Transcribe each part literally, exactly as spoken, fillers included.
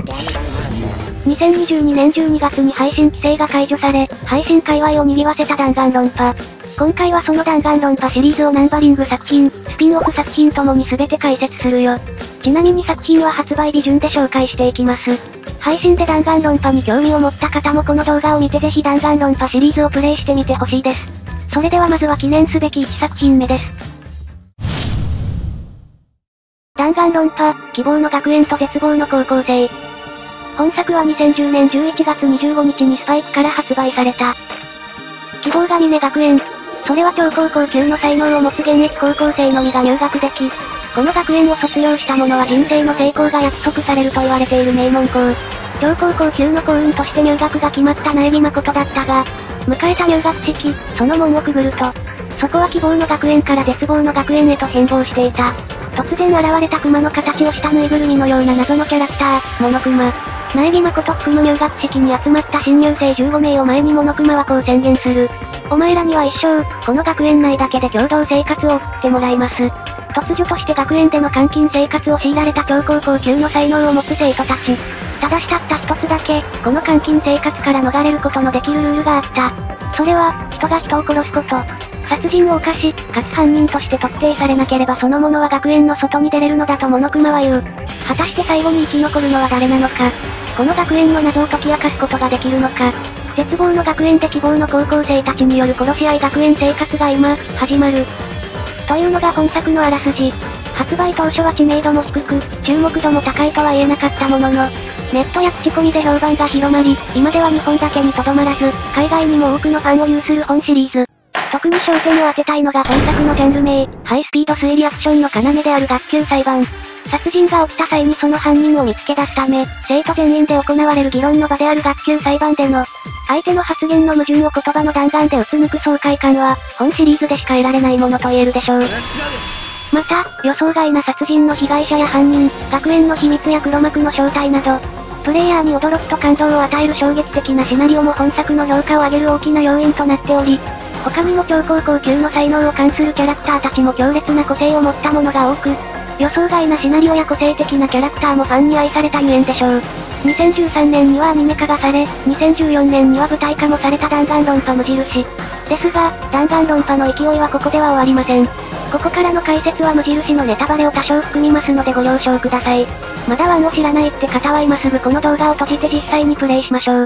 にせんにじゅうにねんじゅうにがつに配信規制が解除され、配信界隈を賑わせた弾丸論破。今回はその弾丸論破シリーズをナンバリング作品、スピンオフ作品ともに全て解説するよ。ちなみに作品は発売日順で紹介していきます。配信で弾丸論破に興味を持った方もこの動画を見てぜひ弾丸論破シリーズをプレイしてみてほしいです。それではまずは記念すべきいちさくひんめです。弾丸論破、希望の学園と絶望の高校生。本作はにせんじゅうねんじゅういちがつにじゅうごにちにスパイクから発売された。希望が峰学園。それは超高校級の才能を持つ現役高校生のみが入学でき、この学園を卒業した者は人生の成功が約束されると言われている名門校。超高校級の幸運として入学が決まった苗木誠だったが、迎えた入学式、その門をくぐると、そこは希望の学園から絶望の学園へと変貌していた。突然現れた熊の形をしたぬいぐるみのような謎のキャラクター、モノクマ。苗木誠含む入学式に集まった新入生じゅうごめいを前にモノクマはこう宣言する。お前らには一生、この学園内だけで共同生活を送ってもらいます。突如として学園での監禁生活を強いられた超高校級の才能を持つ生徒たち。ただしたった一つだけ、この監禁生活から逃れることのできるルールがあった。それは、人が人を殺すこと。殺人を犯し、かつ犯人として特定されなければその者は学園の外に出れるのだとモノクマは言う。果たして最後に生き残るのは誰なのか。この学園の謎を解き明かすことができるのか。絶望の学園で希望の高校生たちによる殺し合い学園生活が今、始まる。というのが本作のあらすじ。発売当初は知名度も低く、注目度も高いとは言えなかったものの、ネットや口コミで評判が広まり、今では日本だけにとどまらず、海外にも多くのファンを有する本シリーズ。特に焦点を当てたいのが本作のジャンル名、ハイスピード推理アクションの要である学級裁判。殺人が起きた際にその犯人を見つけ出すため、生徒全員で行われる議論の場である学級裁判での、相手の発言の矛盾を言葉の弾丸で撃つ抜く爽快感は、本シリーズでしか得られないものと言えるでしょう。また、予想外な殺人の被害者や犯人、学園の秘密や黒幕の正体など、プレイヤーに驚きと感動を与える衝撃的なシナリオも本作の評価を上げる大きな要因となっており、他にも超高校級の才能を冠するキャラクターたちも強烈な個性を持ったものが多く、予想外なシナリオや個性的なキャラクターもファンに愛されたゆえんでしょう。にせんじゅうさんねんにはアニメ化がされ、にせんじゅうよねんには舞台化もされた弾丸論破無印。ですが、弾丸論破の勢いはここでは終わりません。ここからの解説は無印のネタバレを多少含みますのでご了承ください。まだワンを知らないって方は今すぐこの動画を閉じて実際にプレイしましょう。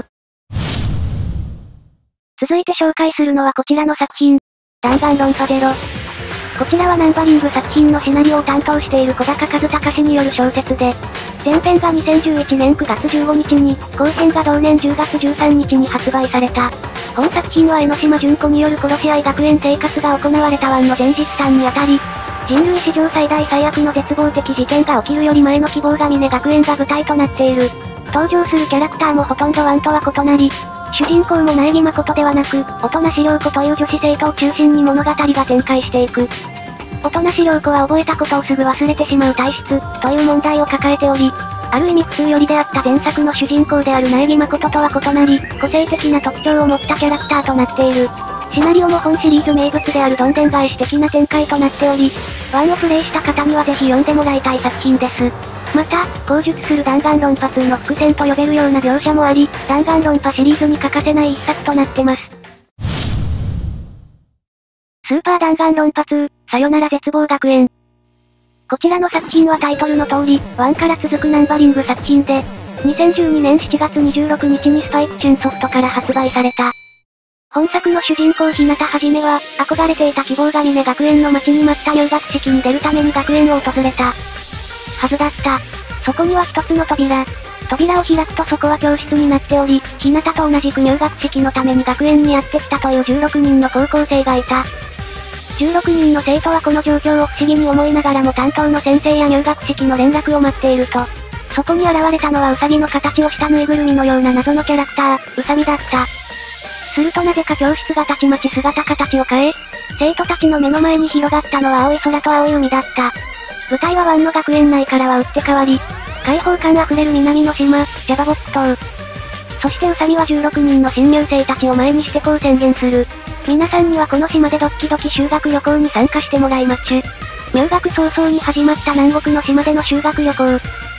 続いて紹介するのはこちらの作品。弾丸論破ゼロ。こちらはナンバリング作品のシナリオを担当している小高和隆氏による小説で、前編がにせんじゅういちねんくがつじゅうごにちに、後編が同年じゅうがつじゅうさんにちに発売された。本作品は江ノ島純子による殺し合い学園生活が行われたワンの前日譚にあたり、人類史上最大最悪の絶望的事件が起きるより前の希望が峰学園が舞台となっている。登場するキャラクターもほとんどワンとは異なり、主人公も苗木誠ではなく、音無良子という女子生徒を中心に物語が展開していく。音無良子は覚えたことをすぐ忘れてしまう体質、という問題を抱えており、ある意味普通寄りであった前作の主人公である苗木誠とは異なり、個性的な特徴を持ったキャラクターとなっている。シナリオも本シリーズ名物であるどんでん返し的な展開となっており、ワンをプレイした方にはぜひ読んでもらいたい作品です。また、口述する弾丸論破ツーの伏線と呼べるような描写もあり、弾丸論破シリーズに欠かせない一作となってます。スーパー弾丸論破ツー、さよなら絶望学園。こちらの作品はタイトルの通り、ワンから続くナンバリング作品で、にせんじゅうにねんしちがつにじゅうろくにちにスパイクチュンソフトから発売された。本作の主人公日向はじめは、憧れていた希望が峰学園の待ちに待った入学式に出るために学園を訪れた。はずだった。そこには一つの扉。扉を開くとそこは教室になっており、日向と同じく入学式のために学園にやってきたというじゅうろくにんの高校生がいた。じゅうろくにんの生徒はこの状況を不思議に思いながらも担当の先生や入学式の連絡を待っていると、そこに現れたのはウサギの形をしたぬいぐるみのような謎のキャラクター、ウサギだった。するとなぜか教室がたちまち姿形を変え、生徒たちの目の前に広がったのは青い空と青い海だった。舞台はワンの学園内からは打って変わり、開放感あふれる南の島、ジャバボック島。そしてウサギはじゅうろくにんの新入生たちを前にしてこう宣言する。皆さんにはこの島でドッキドキ修学旅行に参加してもらいまちゅ。入学早々に始まった南国の島での修学旅行。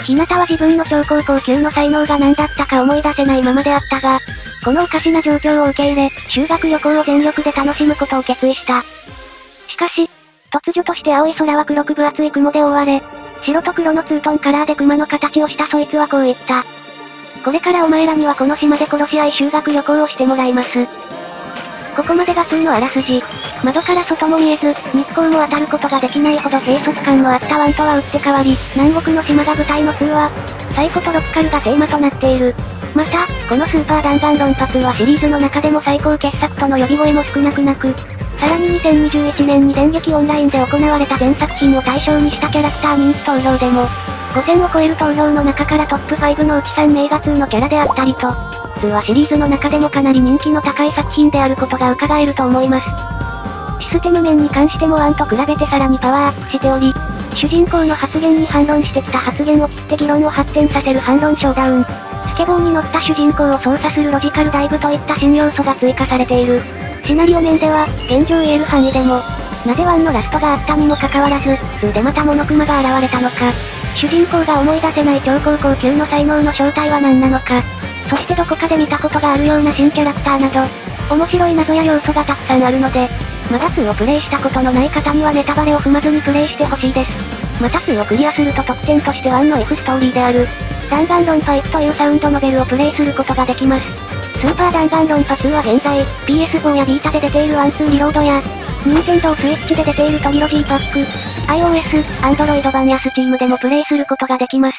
日向は自分の超高校級の才能が何だったか思い出せないままであったが、このおかしな状況を受け入れ、修学旅行を全力で楽しむことを決意した。しかし、突如として青い空は黒く分厚い雲で覆われ、白と黒のツートンカラーで熊の形をしたそいつはこう言った。これからお前らにはこの島で殺し合い修学旅行をしてもらいます。ここまでが通のあらすじ。窓から外も見えず、日光も当たることができないほど閉塞感のあった湾とは打って変わり、南国の島が舞台のツーは、サイコとロッカルがテーマとなっている。また、このスーパー弾丸論破ツーはシリーズの中でも最高傑作との呼び声も少なくなく、さらににせんにじゅういちねんに電撃オンラインで行われた全作品を対象にしたキャラクター人気投票でも、ごせんを超える投票の中からトップごのうちさんめいがツーのキャラであったりと、ツーはシリーズの中でもかなり人気の高い作品であることが伺えると思います。システム面に関してもワンと比べてさらにパワーアップしており、主人公の発言に反論してきた発言を切って議論を発展させる反論ショーダウン。スケボーに乗った主人公を操作するロジカルダイブといった新要素が追加されている。シナリオ面では、現状言える範囲でも、なぜワンのラストがあったにもかかわらず、ツーでまたモノクマが現れたのか、主人公が思い出せない超高校級の才能の正体は何なのか、そしてどこかで見たことがあるような新キャラクターなど、面白い謎や要素がたくさんあるので、まだツーをプレイしたことのない方にはネタバレを踏まずにプレイしてほしいです。またツーをクリアすると特典としてワンの F ストーリーである、弾丸論破いちというサウンドノベルをプレイすることができます。スーパー弾丸論破ツーは現在、ピーエスフォー やビータで出ているワンツーリロードや、ニンテンドースイッチで出ているトリロジーパック、iOS、Android 版や Steam でもプレイすることができます。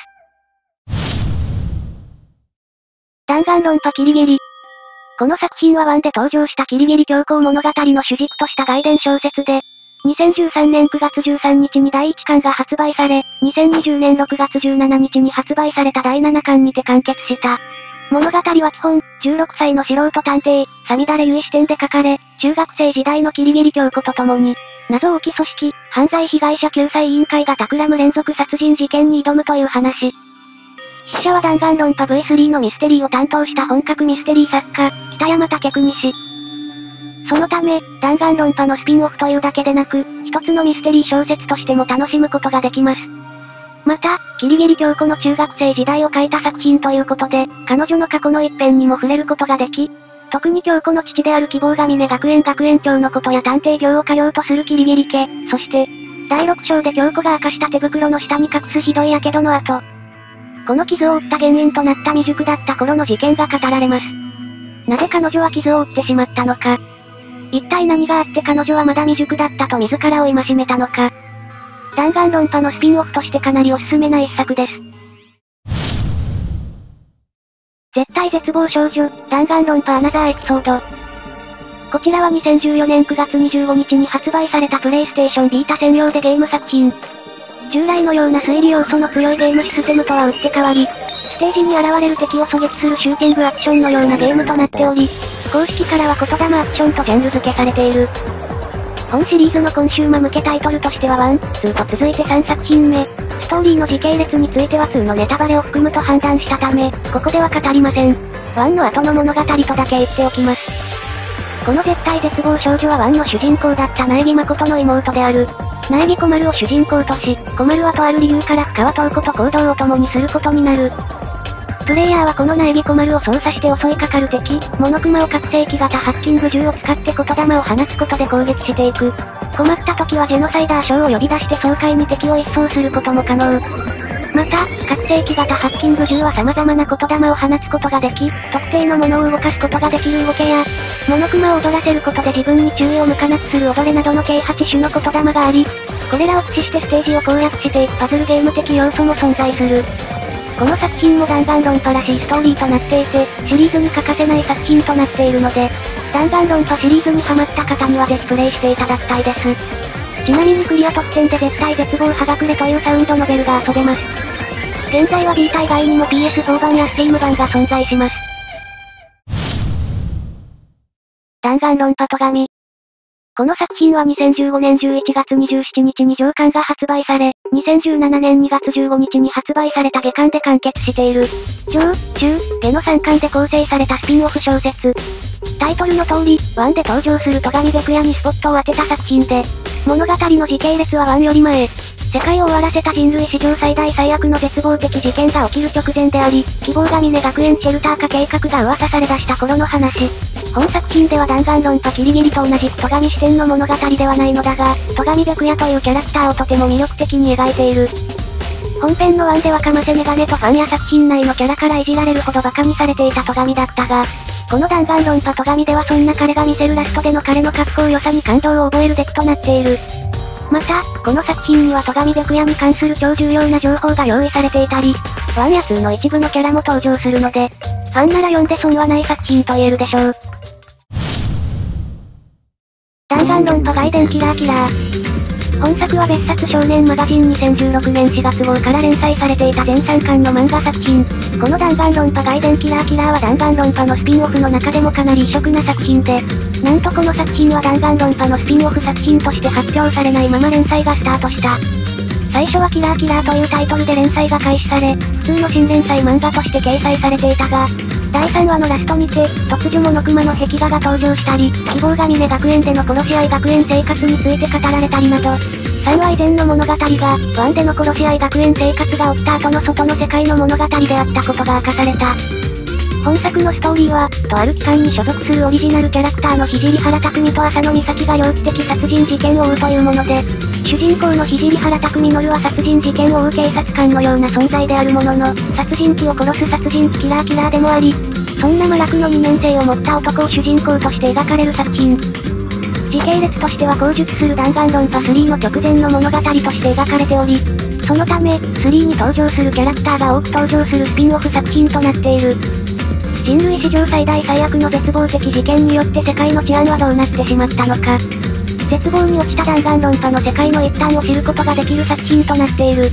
弾丸論破キリギリ。この作品はワンで登場したキリギリ教皇物語の主軸とした外伝小説で、にせんじゅうさんねんくがつじゅうさんにちにだいいっかんが発売され、にせんにじゅうねんろくがつじゅうしちにちに発売されただいななかんにて完結した。物語は基本、じゅうろくさいの素人探偵、サミダレユイ視点で書かれ、中学生時代のキリギリ教皇と共に、謎多き組織、犯罪被害者救済委員会が企む連続殺人事件に挑むという話。筆者は弾丸論破 ブイスリー のミステリーを担当した本格ミステリー作家、北山武邦氏。そのため、弾丸論破のスピンオフというだけでなく、一つのミステリー小説としても楽しむことができます。また、キリギリ教皇の中学生時代を書いた作品ということで、彼女の過去の一編にも触れることができ、特に教皇の父である希望が峰学園学園長のことや探偵業を家業とするキリギリ家、そして、だいろく章で教皇が明かした手袋の下に隠すひどい火傷の跡。この傷を負った原因となった未熟だった頃の事件が語られます。なぜ彼女は傷を負ってしまったのか。一体何があって彼女はまだ未熟だったと自らを戒めたのか。弾丸論破のスピンオフとしてかなりおすすめな一作です。絶対絶望少女、弾丸論破アナザーエピソード。こちらはにせんじゅうよねんくがつにじゅうごにちに発売されたプレイステーションビータ専用でゲーム作品。従来のような推理要素の強いゲームシステムとは打って変わり、ステージに現れる敵を狙撃するシューティングアクションのようなゲームとなっており、公式からは言霊アクションとジャンル付けされている。本シリーズのコンシューマ向けタイトルとしてはワン、ツーと続いてさんさく品目。ストーリーの時系列についてはツーのネタバレを含むと判断したため、ここでは語りません。ワンの後の物語とだけ言っておきます。この絶対絶望少女はワンの主人公だった苗木誠の妹である。苗木小丸を主人公とし、小丸はとある理由から深川塔子と行動を共にすることになる。プレイヤーはこの苗木小丸を操作して襲いかかる敵、モノクマを覚醒器型ハッキング銃を使って言霊を放つことで攻撃していく。困った時はジェノサイダー将を呼び出して爽快に敵を一掃することも可能。また、覚醒器型ハッキング銃は様々な言霊を放つことができ、特定のものを動かすことができる動けや、モノクマを踊らせることで自分に注意を向かなくする踊れなどの計はち種の言霊があり、これらを駆使してステージを攻略していくパズルゲーム的要素も存在する。この作品も弾丸論破らしいストーリーとなっていて、シリーズに欠かせない作品となっているので、弾丸論破シリーズにハマった方にはぜひプレイしていただきたいです。ちなみにクリア特典で絶対絶望葉隠れというサウンドノベルが遊べます。現在はビータ以外にも ピーエスフォー 版や Steam 版が存在します。弾丸論破とがみ。この作品はにせんじゅうごねんじゅういちがつにじゅうしちにちに上巻が発売され、にせんじゅうななねんにがつじゅうごにちに発売された下巻で完結している。上、中、下のさんかんで構成されたスピンオフ小説。タイトルの通り、ワンで登場する戸上白夜にスポットを当てた作品で、物語の時系列はワンより前。 世界を終わらせた人類史上最大最悪の絶望的事件が起きる直前であり、希望が峰学園シェルター化計画が噂され出した頃の話。本作品では弾丸論破キリギリと同じく戸上視点の物語ではないのだが、戸上白夜というキャラクターをとても魅力的に描いている。本編のワンではかませメガネとファンや作品内のキャラからいじられるほど馬鹿にされていた戸上だったが、この弾丸論破戸上ではそんな彼が見せるラストでの彼の格好良さに感動を覚えるべきとなっている。また、この作品には戸上白夜に関する超重要な情報が用意されていたり、ワンやツーの一部のキャラも登場するので、ファンなら読んで損はない作品と言えるでしょう。弾丸論破外伝キラーキラー。本作は別冊少年マガジンにせんじゅうろくねんしがつ号から連載されていた全さんかんの漫画作品。この弾丸論破外伝キラーキラーは弾丸論破のスピンオフの中でもかなり異色な作品で、なんとこの作品は弾丸論破のスピンオフ作品として発表されないまま連載がスタートした。最初はキラーキラーというタイトルで連載が開始され、普通の新連載漫画として掲載されていたが、だいさんわのラストにて、突如モノクマの壁画が登場したり、希望が峰学園での殺し合い学園生活について語られたりなど、さんわ以前の物語が、ワンでの殺し合い学園生活が起きた後の外の世界の物語であったことが明かされた。本作のストーリーは、とある機関に所属するオリジナルキャラクターの聖原拓と浅野美咲が猟奇的殺人事件を追うというもので、主人公の聖原拓実は殺人事件を追う警察官のような存在であるものの、殺人鬼を殺す殺人鬼キラーキラーでもあり、そんな麻薬の二面性を持った男を主人公として描かれる作品。時系列としては後述する弾丸論破スリーの直前の物語として描かれており、そのため、スリーに登場するキャラクターが多く登場するスピンオフ作品となっている。人類史上最大最悪の絶望的事件によって世界の治安はどうなってしまったのか。絶望に落ちた弾丸論破の世界の一端を知ることができる作品となっている。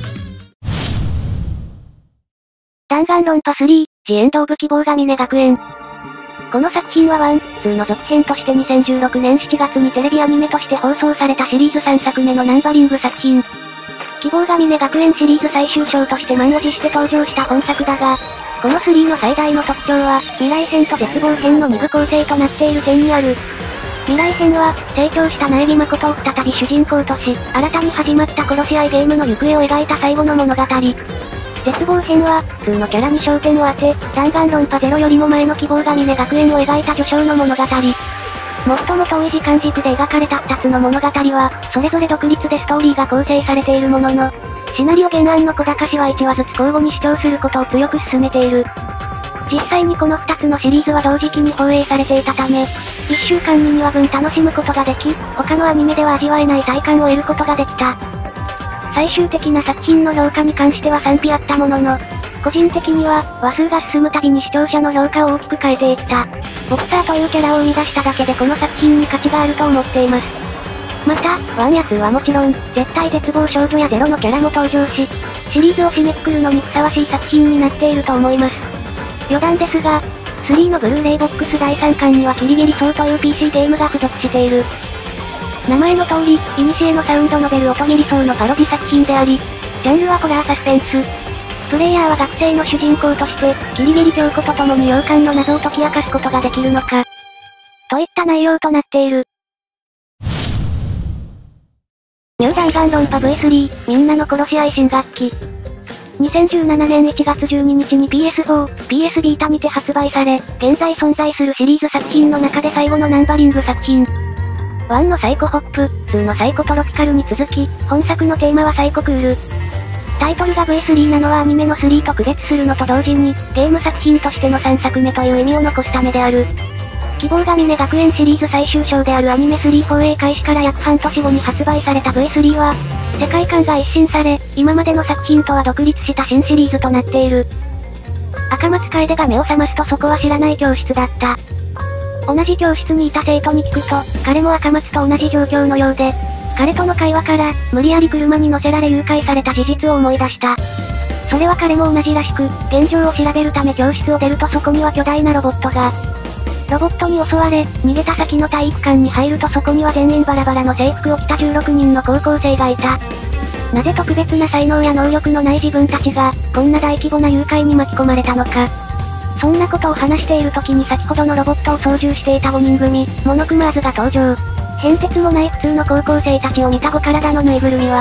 弾丸論破スリー、ジ・エンド・オブ・希望が峰学園。この作品はワン、ツーの続編としてにせんじゅうろくねんしちがつにテレビアニメとして放送されたシリーズさんさくめのナンバリング作品。希望が峰学園シリーズ最終章として満を持して登場した本作だが、このスリーの最大の特徴は、未来編と絶望編のに部構成となっている点にある。未来編は、成長した苗木誠を再び主人公とし、新たに始まった殺し合いゲームの行方を描いた最後の物語。絶望編は、ツーのキャラに焦点を当て、弾丸論破ゼロよりも前の希望が峰学園を描いた序章の物語。最も遠い時間軸で描かれたふたつの物語は、それぞれ独立でストーリーが構成されているものの、シナリオ原案の小高氏はいちわずつ交互に主張することを強く進めている。実際にこのふたつのシリーズは同時期に放映されていたため、いっしゅうかんににわぶん楽しむことができ、他のアニメでは味わえない体感を得ることができた。最終的な作品の評価に関しては賛否あったものの、個人的には、話数が進むたびに視聴者の評価を大きく変えていった。ボクサーというキャラを生み出しただけでこの作品に価値があると思っています。また、ワンやツーはもちろん、絶対絶望少女やゼロのキャラも登場し、シリーズを締めくくるのにふさわしい作品になっていると思います。余談ですが、スリーのブルーレイボックスだいさんかんにはキリギリソーという ピーシー ゲームが付属している。名前の通り、イニシエのサウンドノベル音切りソーのパロディ作品であり、ジャンルはホラーサスペンス。プレイヤーは学生の主人公として、キリギリ京子と共に洋館の謎を解き明かすことができるのか。といった内容となっている。ニュー弾丸論破 ブイスリー、みんなの殺し合い新学期。にせんじゅうななねんいちがつじゅうににちに ピーエスフォー、ピーエス ビータにて発売され、現在存在するシリーズ作品の中で最後のナンバリング作品。ワンのサイコホップ、ツーのサイコトロピカルに続き、本作のテーマはサイコクール。タイトルが ブイスリー なのはアニメのスリーと区別するのと同時に、ゲーム作品としてのさんさくめという意味を残すためである。希望が峰学園シリーズ最終章であるアニメスリー放映開始から約半年後に発売された ブイスリー は、世界観が一新され、今までの作品とは独立した新シリーズとなっている。赤松楓が目を覚ますとそこは知らない教室だった。同じ教室にいた生徒に聞くと、彼も赤松と同じ状況のようで、彼との会話から、無理やり車に乗せられ誘拐された事実を思い出した。それは彼も同じらしく、現状を調べるため教室を出るとそこには巨大なロボットが。ロボットに襲われ、逃げた先の体育館に入るとそこには全員バラバラの制服を着たじゅうろくにんの高校生がいた。なぜ特別な才能や能力のない自分たちが、こんな大規模な誘拐に巻き込まれたのか。そんなことを話している時に先ほどのロボットを操縦していたごにん組、モノクマーズが登場。変哲もない普通の高校生たちを見たご体のぬいぐるみは、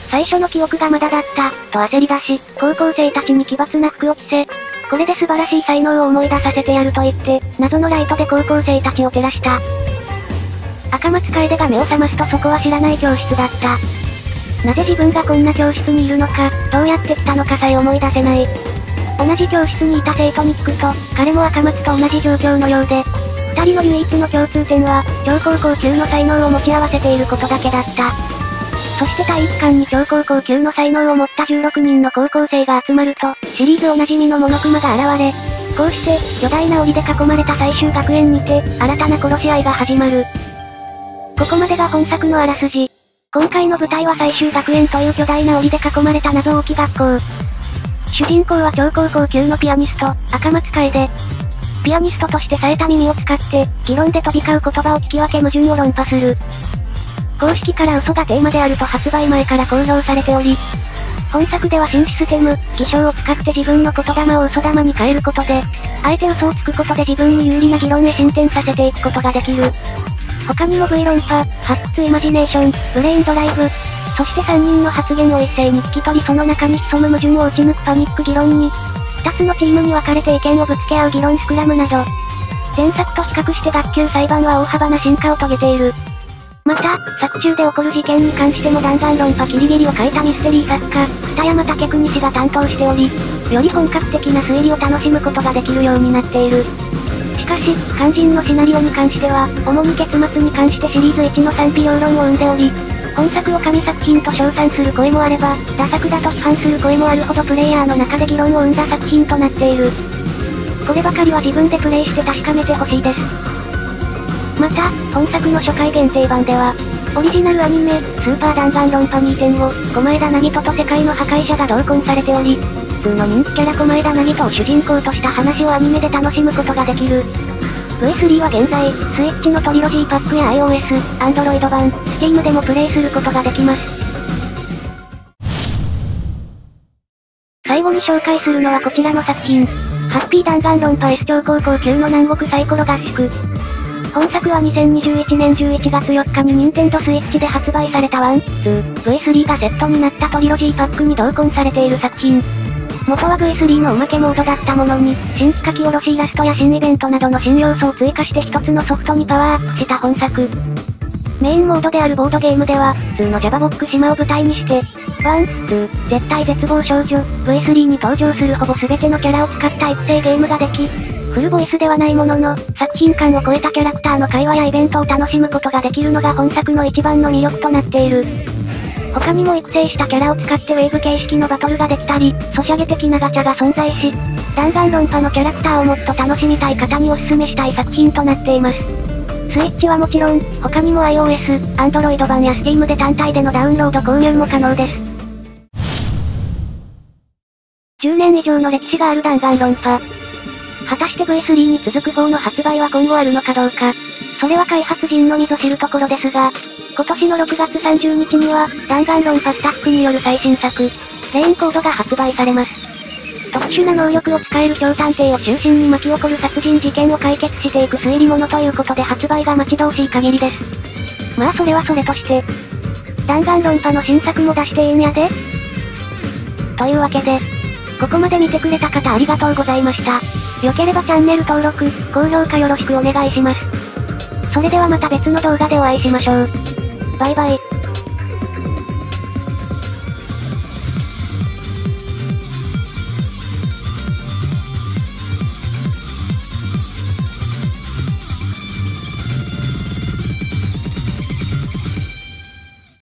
最初の記憶がまだだった、と焦り出し、高校生たちに奇抜な服を着せ、これで素晴らしい才能を思い出させてやると言って、謎のライトで高校生たちを照らした。赤松楓が目を覚ますとそこは知らない教室だった。なぜ自分がこんな教室にいるのか、どうやって来たのかさえ思い出せない。同じ教室にいた生徒に聞くと、彼も赤松と同じ状況のようで、二人の唯一の共通点は、超高校級の才能を持ち合わせていることだけだった。そして体育館に超高校級の才能を持ったじゅうろくにんの高校生が集まると、シリーズおなじみのモノクマが現れ、こうして、巨大な檻で囲まれた最終学園にて、新たな殺し合いが始まる。ここまでが本作のあらすじ。今回の舞台は最終学園という巨大な檻で囲まれた謎多き学校。主人公は超高校級のピアニスト、赤松楓。ピアニストとして冴えた耳を使って、議論で飛び交う言葉を聞き分け矛盾を論破する。公式から嘘がテーマであると発売前から公表されており、本作では新システム、偽証を使って自分の言霊を嘘玉に変えることで、あえて嘘をつくことで自分に有利な議論へ進展させていくことができる。他にも V 論破、発掘イマジネーション、ブレインドライブ、そしてさんにんの発言を一斉に聞き取りその中に潜む矛盾を打ち抜くパニック議論に、ふたつのチームに分かれて意見をぶつけ合う議論スクラムなど、前作と比較して学級裁判は大幅な進化を遂げている。また、作中で起こる事件に関しても弾丸論破キリギリを書いたミステリー作家、二山武国氏が担当しており、より本格的な推理を楽しむことができるようになっている。しかし、肝心のシナリオに関しては、主に結末に関してシリーズいちの賛否両論を生んでおり、本作を神作品と称賛する声もあれば、ダ作だと批判する声もあるほどプレイヤーの中で議論を生んだ作品となっている。こればかりは自分でプレイして確かめてほしいです。また、本作の初回限定版では、オリジナルアニメ、スーパー弾丸論破 にてんご、駒枝凪人と世界の破壊者が同梱されており、普通の人気キャラ駒枝凪人を主人公とした話をアニメで楽しむことができる。ブイスリー は現在、スイッチのトリロジーパックや iOS、Android 版、Steam でもプレイすることができます。最後に紹介するのはこちらの作品。ハッピー弾丸論破 S 超高校級の南国サイコロ合宿。本作はにせんにじゅういちねんじゅういちがつよっかに Nintendo Switch で発売されたいち、に、ブイスリー がセットになったトリロジーパックに同梱されている作品。元は ブイスリー のおまけモードだったものに、新規書き下ろしイラストや新イベントなどの新要素を追加して一つのソフトにパワーアップした本作。メインモードであるボードゲームでは、にの Java ボック島を舞台にして、いち、に、絶対絶望少女、ブイスリー に登場するほぼ全てのキャラを使った育成ゲームができ、フルボイスではないものの、作品間を超えたキャラクターの会話やイベントを楽しむことができるのが本作の一番の魅力となっている。他にも育成したキャラを使ってウェーブ形式のバトルができたり、ソシャゲ的なガチャが存在し、弾丸論破のキャラクターをもっと楽しみたい方におすすめしたい作品となっています。スイッチはもちろん、他にも iOS、Android 版や Steam で単体でのダウンロード購入も可能です。じゅうねん以上の歴史がある弾丸論破。果たして ブイスリー に続くよんの発売は今後あるのかどうか。それは開発陣のみぞ知るところですが、今年のろくがつさんじゅうにちには、弾丸論破スタッフによる最新作、レインコードが発売されます。特殊な能力を使える超探偵を中心に巻き起こる殺人事件を解決していく推理物ということで発売が待ち遠しい限りです。まあそれはそれとして、弾丸論破の新作も出していいんやで。というわけで、ここまで見てくれた方ありがとうございました。良ければチャンネル登録、高評価よろしくお願いします。それではまた別の動画でお会いしましょう。バイバイ。